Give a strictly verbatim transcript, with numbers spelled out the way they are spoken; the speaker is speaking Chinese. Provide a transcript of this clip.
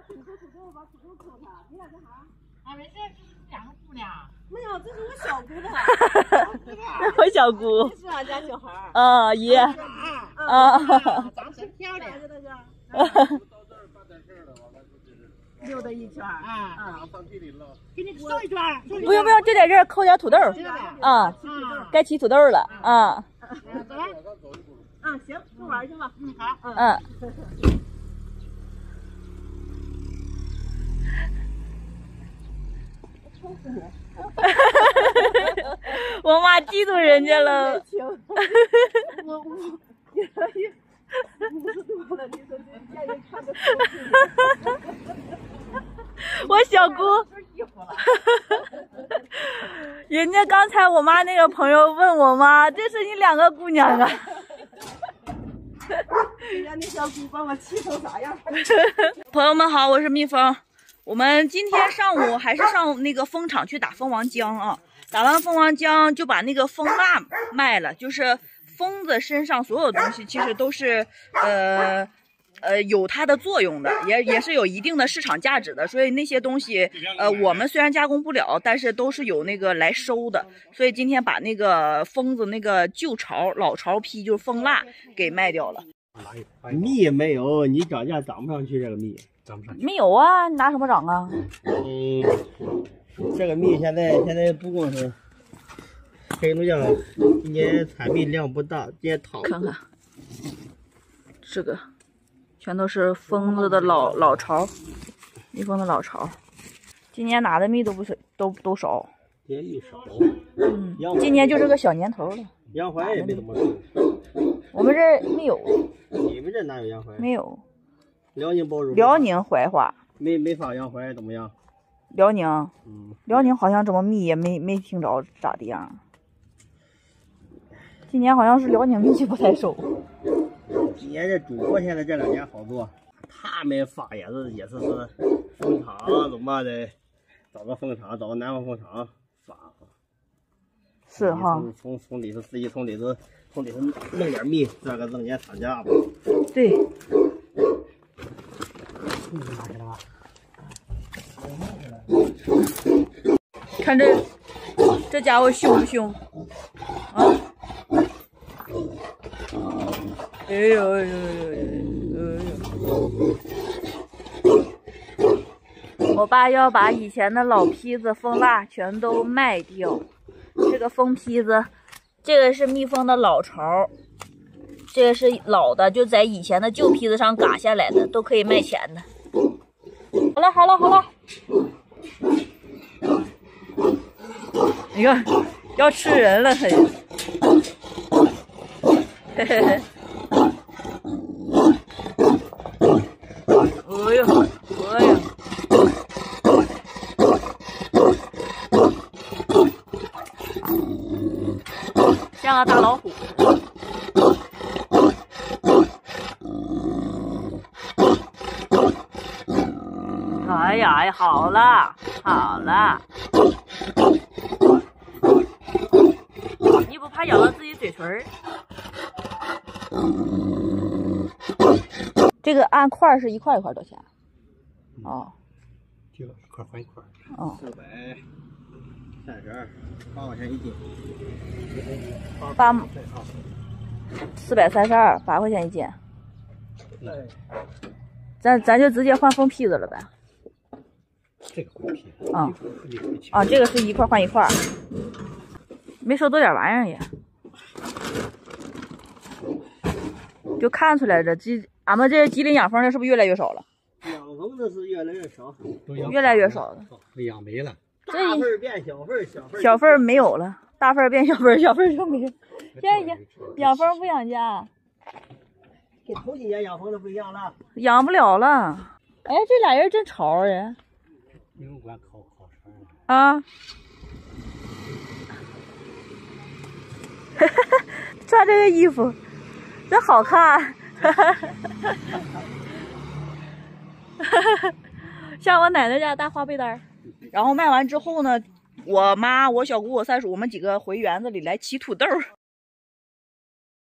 土豆土豆把土豆抠它，你俩干啥？ 俺们这是两个姑娘。 没有，这是我小姑的。 我小姑。 这是俺家小孩。 啊，爷。啊。 啊，长真漂亮。 溜达一圈啊啊！ 给你送一圈。 不用不用，就在这儿抠点土豆。啊，该起土豆了啊。 走。嗯，行，去玩去吧。 嗯，好。 嗯。我妈嫉妒人家了。 我我也也五十多了，你说这家人看着。 我小姑。人家刚才我妈那个朋友问我妈：“这是你两个姑娘啊？” 人家那小姑把我气成啥样？ 朋友们好，我是蜜蜂。我们今天上午还是上那个蜂场去打蜂王浆啊，打完蜂王浆就把那个蜂蜡卖了。就是蜂子身上所有东西其实都是呃呃有它的作用的，也也是有一定的市场价值的。所以那些东西呃我们虽然加工不了，但是都是有那个来收的。所以今天把那个蜂子那个旧巢老巢坯就是蜂蜡给卖掉了。 蜜没有，你涨价涨不上去，这个蜜涨不上去。 没有啊，你拿什么涨啊？ 嗯，这个蜜现在现在不光是黑龙江，今年产蜜量不大，今年糖。 看看，这个全都是蜂子的老老巢，蜜蜂的老巢。今年拿的蜜都不是都都少。 今年蜜少。 嗯，今年就这个小年头了。 洋槐也没怎么收。 我们这儿没有。 你们这哪有洋槐？ 没有。 辽宁包肉。 辽宁槐花。 没没发洋槐怎么样？ 辽宁。 嗯。 辽宁好像怎么蜜也没没听着咋的样。今年好像是辽宁蜜就不太收。 今年这主播现在这两年好做，他们发也是也是是蜂场怎么的，找个蜂场，找个南方蜂场发。 是哈。 从从从里头自己从里头从里头弄点蜜，这个弄点厂家吧。 对。看这这家伙凶不凶？啊！哎呦哎呦哎呦哎呦！我爸要把以前的老坯子蜂蜡全都卖掉。这个蜂坯子，这个是蜜蜂的老巢，这个是老的，就在以前的旧坯子上嘎下来的，都可以卖钱的。好了好了好了，你看要吃人了，他也。嘿嘿嘿。哎呦哎呦。像个大老虎。哎呀哎，好了好了，你不怕咬到自己嘴唇儿？这个按块是一块一块多少钱？哦， 就一块换一块。 哦。 四百三十二，八块钱一斤。 八。四百三十二，八块钱一斤。 哎。 咱咱就直接换蜂坯子了呗。 这个换坯。 啊。啊，这个是一块换一块。没收多点玩意儿也。就看出来这吉，俺们这吉林养蜂的是不是越来越少了？ 养蜂的是越来越少， 越来越少了， 都养没了。 大份变小份，小份小份没有了，大份变小份，小份就没了。现在养养蜂不养家， 跟头几年养蜂的不一样了， 养不了了。哎，这俩人真潮人。 你们管考考啥呀？ 啊。穿这个衣服。真好看，像我奶奶家大花被单。然后卖完之后呢，我妈、我小姑、我三叔，我们几个回园子里来起土豆。